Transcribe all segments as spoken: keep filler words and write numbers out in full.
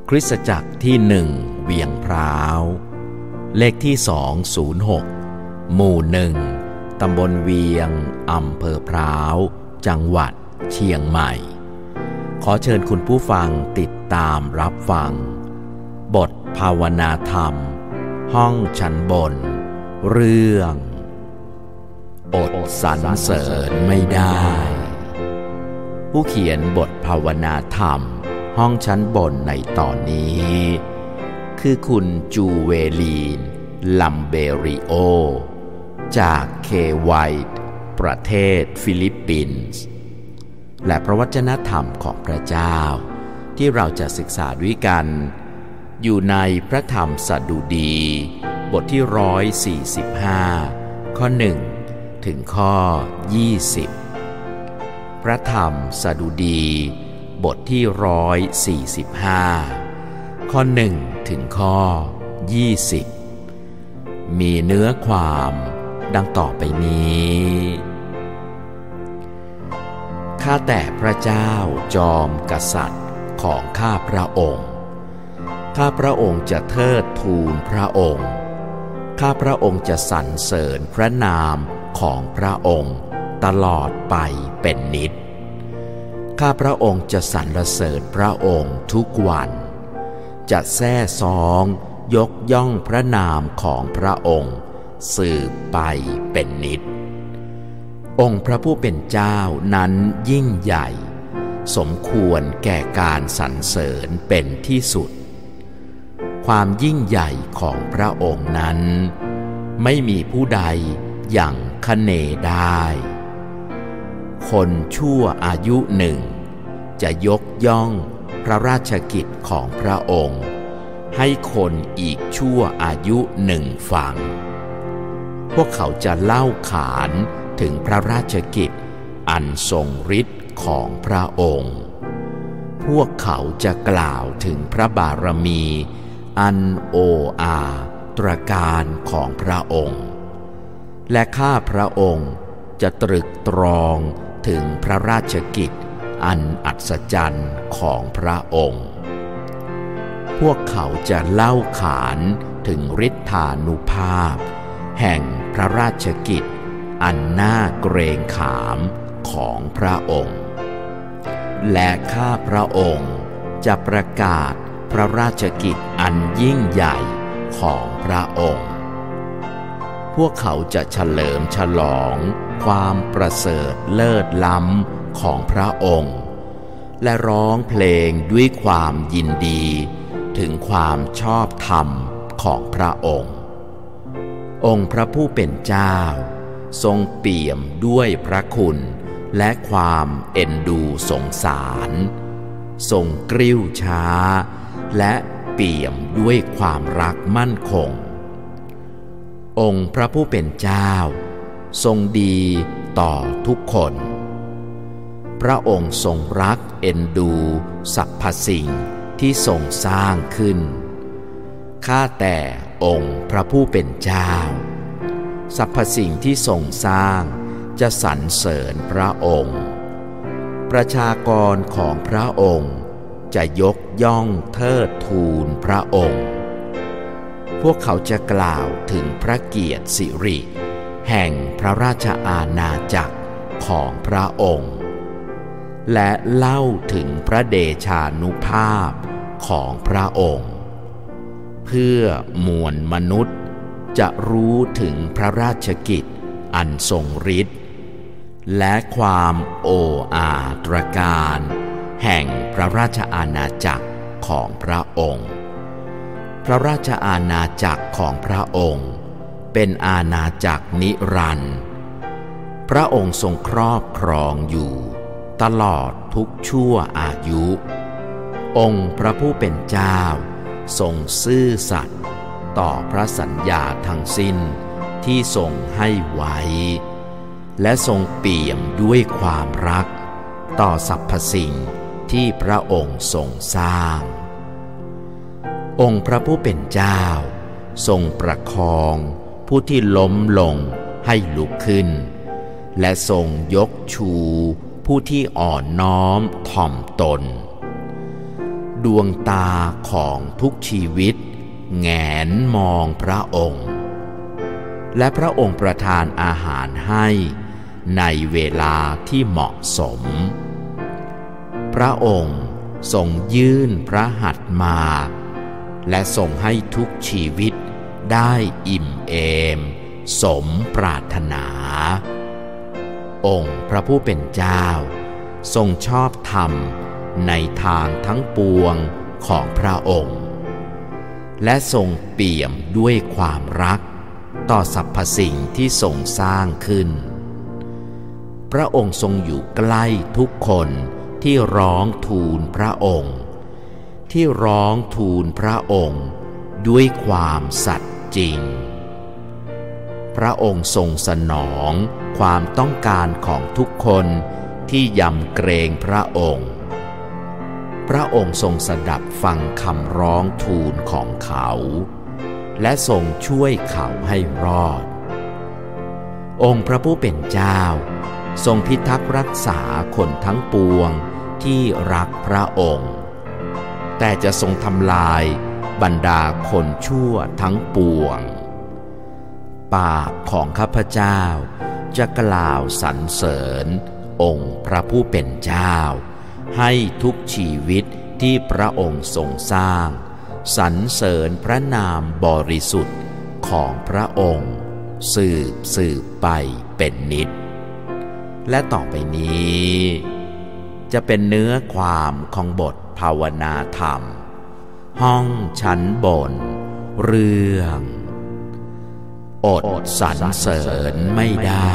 คริสตจักรที่หนึ่งเวียงพร้าวเลขที่สองศูนย์หกหมู่หนึ่งตำบลเวียงอำเภอพร้าวจังหวัดเชียงใหม่ขอเชิญคุณผู้ฟังติดตามรับฟังบทภาวนาธรรมห้องชั้นบนเรื่องอดสรรเสริญไม่ได้ผู้เขียนบทภาวนาธรรมห้องชั้นบนในตอนนี้คือคุณจูเวลีนลัมเบริโอจากเคไวท์ประเทศฟิลิปปินส์และพระวจนะธรรมของพระเจ้าที่เราจะศึกษาด้วยกันอยู่ในพระธรรมสดุดีบทที่ร้อยสี่สิบห้าข้อหนึ่งถึงข้อยี่สิบพระธรรมสดุดีบทที่ร้อยสี่สิบห้าข้อหนึ่งถึงข้อยี่สิบมีเนื้อความดังต่อไปนี้ข้าแต่พระเจ้าจอมกษัตริย์ของข้าพระองค์ข้าพระองค์จะเทิดทูนพระองค์ข้าพระองค์จะสรรเสริญพระนามของพระองค์ตลอดไปเป็นนิจข้าพระองค์จะสรรเสริญพระองค์ทุกวันจะแซ่ซองยกย่องพระนามของพระองค์สืบไปเป็นนิจองค์พระผู้เป็นเจ้านั้นยิ่งใหญ่สมควรแก่การสรรเสริญเป็นที่สุดความยิ่งใหญ่ของพระองค์นั้นไม่มีผู้ใดยังคะเนได้คนชั่วอายุหนึ่งจะยกย่องพระราชกิจของพระองค์ให้คนอีกชั่วอายุหนึ่งฟังพวกเขาจะเล่าขานถึงพระราชกิจอันทรงฤทธิ์ของพระองค์พวกเขาจะกล่าวถึงพระบารมีอันโอ้อาตระการของพระองค์และข้าพระองค์จะตรึกตรองถึงพระราชกิจอันอัศจรรย์ของพระองค์พวกเขาจะเล่าขานถึงฤทธานุภาพแห่งพระราชกิจอันน่าเกรงขามของพระองค์และข้าพระองค์จะประกาศพระราชกิจอันยิ่งใหญ่ของพระองค์พวกเขาจะเฉลิมฉลองความประเสริฐเลิศล้ำของพระองค์และร้องเพลงด้วยความยินดีถึงความชอบธรรมของพระองค์องค์พระผู้เป็นเจ้าทรงเปี่ยมด้วยพระคุณและความเอ็นดูสงสารทรงกริ้วช้าและเปี่ยมด้วยความรักมั่นคงองค์พระผู้เป็นเจ้าทรงดีต่อทุกคนพระองค์ทรงรักเอ็นดูสรรพสิ่งที่ทรงสร้างขึ้นข้าแต่องค์พระผู้เป็นเจ้าสรรพสิ่งที่ทรงสร้างจะสรรเสริญพระองค์ประชากรของพระองค์จะยกย่องเทิดทูนพระองค์พวกเขาจะกล่าวถึงพระเกียรติสิริแห่งพระราชอาณาจักรของพระองค์และเล่าถึงพระเดชานุภาพของพระองค์เพื่อมวลมนุษย์จะรู้ถึงพระราชกิจอันทรงฤทธิ์และความโอ้อาตรการแห่งพระราชอาณาจักรของพระองค์พระราชอาณาจักรของพระองค์เป็นอาณาจักรนิรันดร์พระองค์ทรงครอบครองอยู่ตลอดทุกชั่วอายุองค์พระผู้เป็นเจ้าทรงซื่อสัตย์ต่อพระสัญญาทั้งสิ้นที่ทรงให้ไว้และทรงเปี่ยมด้วยความรักต่อสรรพสิ่งที่พระองค์ทรงสร้างองค์พระผู้เป็นเจ้าทรงประคองผู้ที่ล้มลงให้ลุกขึ้นและทรงยกชูผู้ที่อ่อนน้อมถ่อมตนดวงตาของทุกชีวิตแงนมองพระองค์และพระองค์ประทานอาหารให้ในเวลาที่เหมาะสมพระองค์ทรงยื่นพระหัตถ์มาและทรงให้ทุกชีวิตได้อิ่มเอมสมปรารถนาองค์พระผู้เป็นเจ้าทรงชอบธรรมในทางทั้งปวงของพระองค์และทรงเปี่ยมด้วยความรักต่อสรรพสิ่งที่ทรงสร้างขึ้นพระองค์ทรงอยู่ใกล้ทุกคนที่ร้องทูลพระองค์ที่ร้องทูลพระองค์ด้วยความสัตย์จริงพระองค์ทรงสนองความต้องการของทุกคนที่ยำเกรงพระองค์พระองค์ทรงสดับฟังคำร้องทูลของเขาและทรงช่วยเขาให้รอดองค์พระผู้เป็นเจ้าทรงพิทักษ์รักษาคนทั้งปวงที่รักพระองค์แต่จะทรงทำลายบรรดาคนชั่วทั้งปวงปากของข้าพเจ้าจะกล่าวสรรเสริญองค์พระผู้เป็นเจ้าให้ทุกชีวิตที่พระองค์ทรงสร้างสรรเสริญพระนามบริสุทธิ์ของพระองค์สืบสืบไปเป็นนิจและต่อไปนี้จะเป็นเนื้อความของบทภาวนาธรรมห้องชั้นบนเรื่องอดสรรเสริญไม่ได้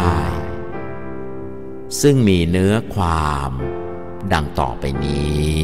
ซึ่งมีเนื้อความดังต่อไปนี้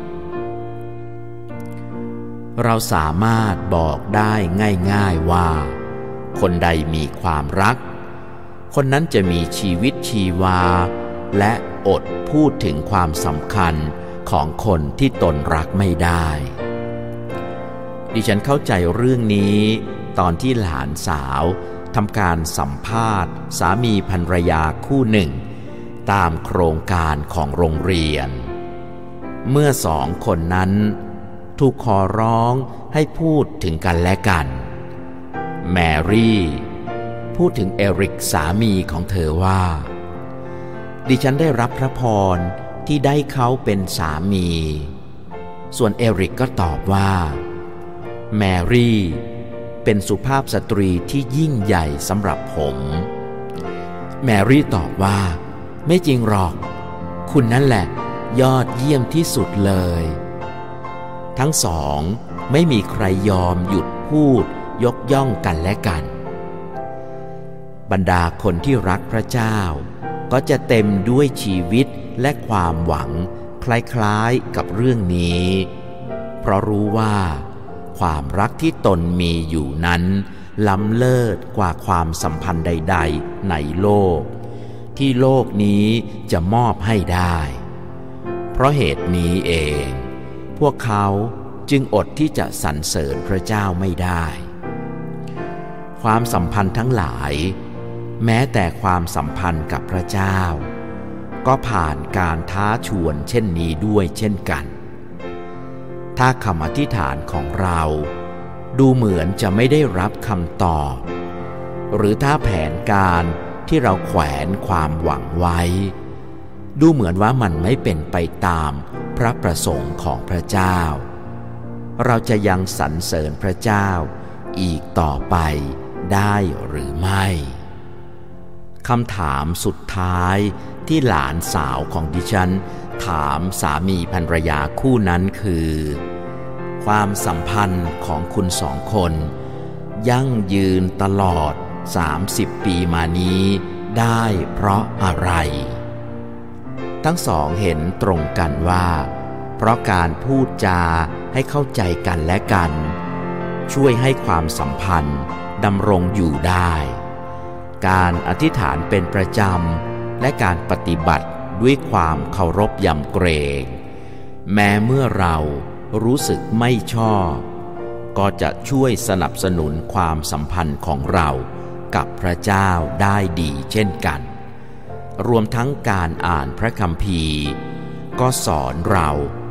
เราสามารถบอกได้ง่ายๆว่าคนใดมีความรักคนนั้นจะมีชีวิตชีวาและอดพูดถึงความสำคัญของคนที่ตนรักไม่ได้ดิฉันเข้าใจเรื่องนี้ตอนที่หลานสาวทำการสัมภาษณ์สามีภรรยาคู่หนึ่งตามโครงการของโรงเรียนเมื่อสองคนนั้นถูกขอร้องให้พูดถึงกันและกันแมรี่พูดถึงเอริกสามีของเธอว่าดิฉันได้รับพระพรที่ได้เขาเป็นสามีส่วนเอริกก็ตอบว่าแมรี่เป็นสุภาพสตรีที่ยิ่งใหญ่สำหรับผมแมรี่ตอบว่าไม่จริงหรอกคุณนั่นแหละยอดเยี่ยมที่สุดเลยทั้งสองไม่มีใครยอมหยุดพูดยกย่องกันและกันบรรดาคนที่รักพระเจ้าก็จะเต็มด้วยชีวิตและความหวังคล้ายๆกับเรื่องนี้เพราะรู้ว่าความรักที่ตนมีอยู่นั้นล้ำเลิศกว่าความสัมพันธ์ใดๆในโลกที่โลกนี้จะมอบให้ได้เพราะเหตุนี้เองพวกเขาจึงอดที่จะสรรเสริญพระเจ้าไม่ได้ความสัมพันธ์ทั้งหลายแม้แต่ความสัมพันธ์กับพระเจ้าก็ผ่านการท้าชวนเช่นนี้ด้วยเช่นกันถ้าคำอธิษฐานของเราดูเหมือนจะไม่ได้รับคำตอบหรือถ้าแผนการที่เราแขวนความหวังไว้ดูเหมือนว่ามันไม่เป็นไปตามพระประสงค์ของพระเจ้าเราจะยังสรรเสริญพระเจ้าอีกต่อไปได้หรือไม่คำถามสุดท้ายที่หลานสาวของดิฉันถามสามีภรรยาคู่นั้นคือความสัมพันธ์ของคุณสองคนยั่งยืนตลอดสามสิบปีมานี้ได้เพราะอะไรทั้งสองเห็นตรงกันว่าเพราะการพูดจาให้เข้าใจกันและกันช่วยให้ความสัมพันธ์ดำรงอยู่ได้การอธิษฐานเป็นประจำและการปฏิบัติด้วยความเคารพยำเกรงแม้เมื่อเรารู้สึกไม่ชอบก็จะช่วยสนับสนุนความสัมพันธ์ของเรากับพระเจ้าได้ดีเช่นกันรวมทั้งการอ่านพระคัมภีร์ก็สอนเรา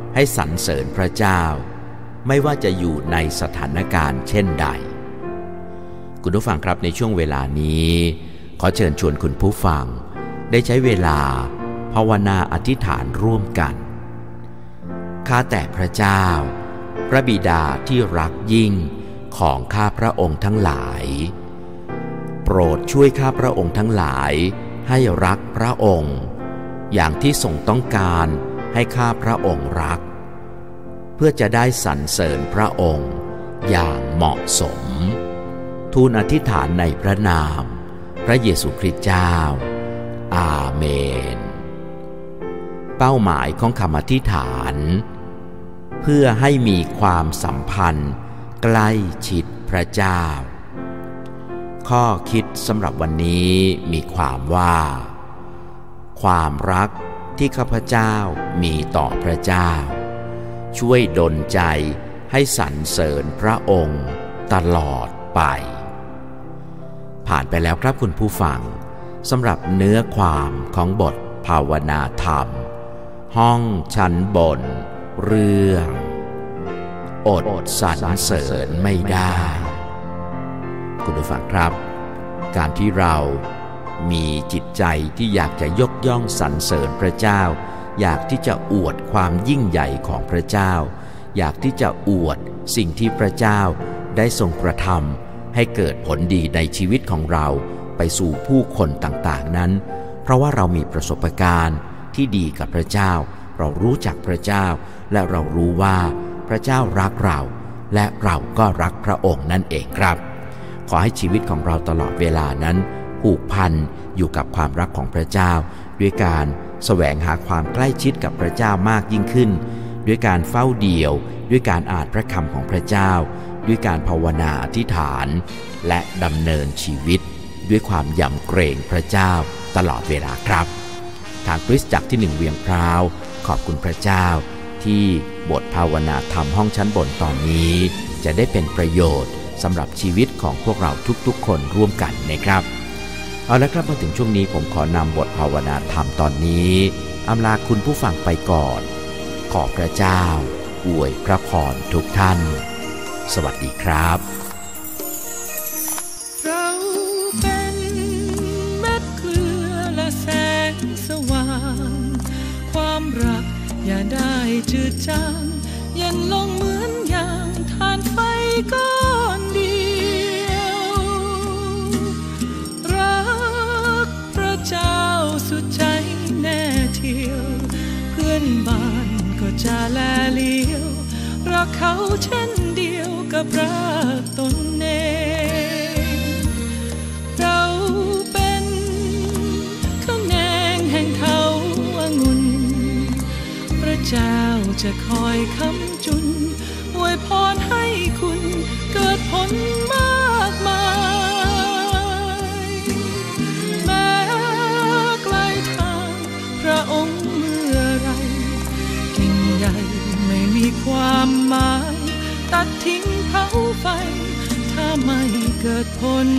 ให้สรรเสริญพระเจ้าไม่ว่าจะอยู่ในสถานการณ์เช่นใดคุณผู้ฟังครับในช่วงเวลานี้ขอเชิญชวนคุณผู้ฟังได้ใช้เวลาภาวนาอธิษฐานร่วมกันข้าแต่พระเจ้าพระบิดาที่รักยิ่งของข้าพระองค์ทั้งหลายโปรดช่วยข้าพระองค์ทั้งหลายให้รักพระองค์อย่างที่ทรงต้องการให้ข้าพระองค์รักเพื่อจะได้สรรเสริญพระองค์อย่างเหมาะสมทูลอธิษฐานในพระนามพระเยซูคริสต์เจ้าอาเมนเป้าหมายของคำอธิษฐานเพื่อให้มีความสัมพันธ์ใกล้ชิดพระเจ้าข้อคิดสำหรับวันนี้มีความว่าความรักที่ข้าพเจ้ามีต่อพระเจ้าช่วยดลใจให้สรรเสริญพระองค์ตลอดไปผ่านไปแล้วครับคุณผู้ฟังสำหรับเนื้อความของบทภาวนาธรรมห้องชั้นบนเรื่องอดสรรเสริญไม่ได้คุณผู้ฟังครับการที่เรามีจิตใจที่อยากจะยกย่องสรรเสริญพระเจ้าอยากที่จะอวดความยิ่งใหญ่ของพระเจ้าอยากที่จะอวดสิ่งที่พระเจ้าได้ทรงกระทำให้เกิดผลดีในชีวิตของเราไปสู่ผู้คนต่างๆนั้นเพราะว่าเรามีประสบการณ์ที่ดีกับพระเจ้าเรารู้จักพระเจ้าและเรารู้ว่าพระเจ้ารักเราและเราก็รักพระองค์นั่นเองครับขอให้ชีวิตของเราตลอดเวลานั้นผูกพันอยู่กับความรักของพระเจ้าด้วยการแสวงหาความใกล้ชิดกับพระเจ้ามากยิ่งขึ้นด้วยการเฝ้าเดี่ยวด้วยการอ่านพระคำของพระเจ้าด้วยการภาวนาอธิษฐานและดำเนินชีวิตด้วยความยำเกรงพระเจ้าตลอดเวลาครับทางคริสตจักรที่หนึ่งเวียงพร้าวขอบคุณพระเจ้าที่บทภาวนาธรรมห้องชั้นบนตอนนี้จะได้เป็นประโยชน์สำหรับชีวิตของพวกเราทุกๆคนร่วมกันนะครับเอาละครับมาถึงช่วงนี้ผมขอนำบทภาวนาธรรมตอนนี้อำลาคุณผู้ฟังไปก่อนขอพระเจ้าอวยพระพรทุกท่านสวัสดีครับเราเป็นเม็ดเกลือและแสงสว่างความรักอย่าได้จืดจางเย็นลงเหมือนอย่างทานไฟก้อนเดียวรักพระเจ้าสุดใจแน่เทียวเพื่อนบ้านก็จะแลเลี้ยวรักเขาเช่นเดียวกับรักตนเองเราเป็นขแนงแห่งเถาองุ่นพระเจ้าจะคอยค้ำจุนอวยพรให้คุณเกิดผลมากมายแม้ไกลทางพระองค์เมื่อไรกิ่งใหญ่ไม่มีความหมายตัดทิ้งเผาไฟถ้าไม่เกิดผล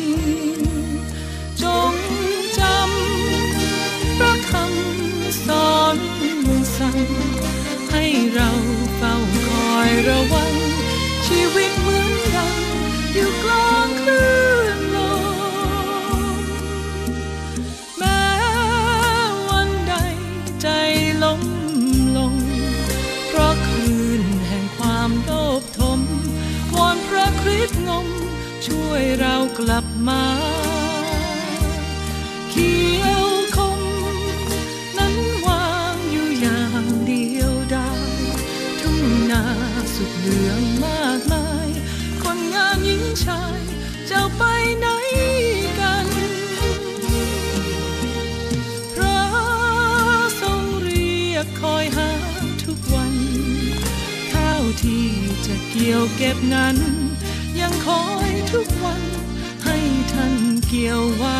จงจำพระคำสอนสั่งให้เราเฝ้าคอยระวังชีวิตเหมือนดังอยู่กลางคลื่นลมแม้วันใดใจล้มลงเพราะคลื่นแห่งความโลภทมวอนพระคริสต์งมช่วยเรากลับมาเขียวคมนั้นวางอยู่อย่างเดียวดายทุ่งนาสุดเหลืองมากมายคนงานหญิงชายจะไปไหนกันพระทรงเรียกคอยหาทุกวันข้าวที่จะเกี่ยวเก็บนั้นยังคอยทุกวันให้ท่านเกี่ยวไว้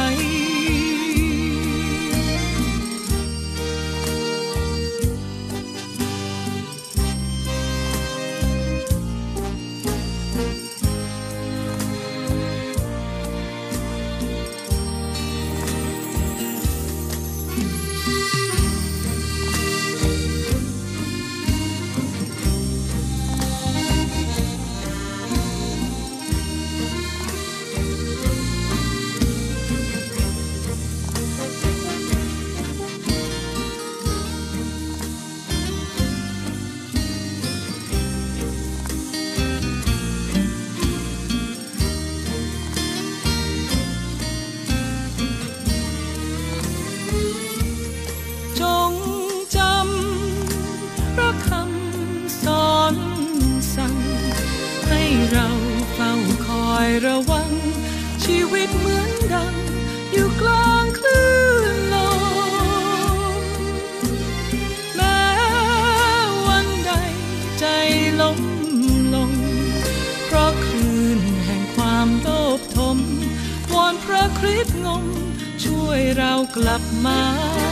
ระวังชีวิตเหมือนดังอยู่กลางคลื่นลมแม้วันใดใจล้มลงเพราะคลื่นแห่งความโลภทมวอนพระคริสต์งมช่วยเรากลับมา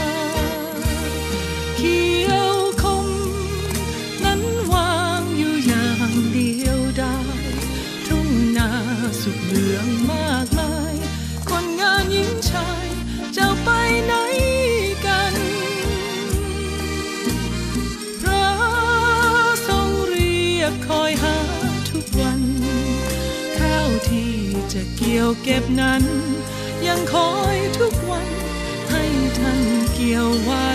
เขียวคมนั้นวางอยู่อย่างเดียวดายทุ่งนาสุกเหลืองมากมายคนงานหญิงชายจะไปไหนกันพระทรงเรียกคอยหาทุกวันข้าวที่จะเกี่ยวเก็บนั้นยังคอยทุกวันให้ท่านเกี่ยวไว้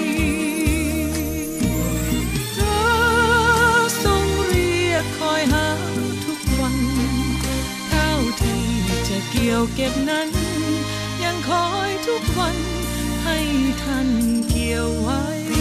พระทรงเรียกคอยหาทุกวันข้าวที่จะเกี่ยวเก็บนั้นยังคอยทุกวันให้ท่านเกี่ยวไว้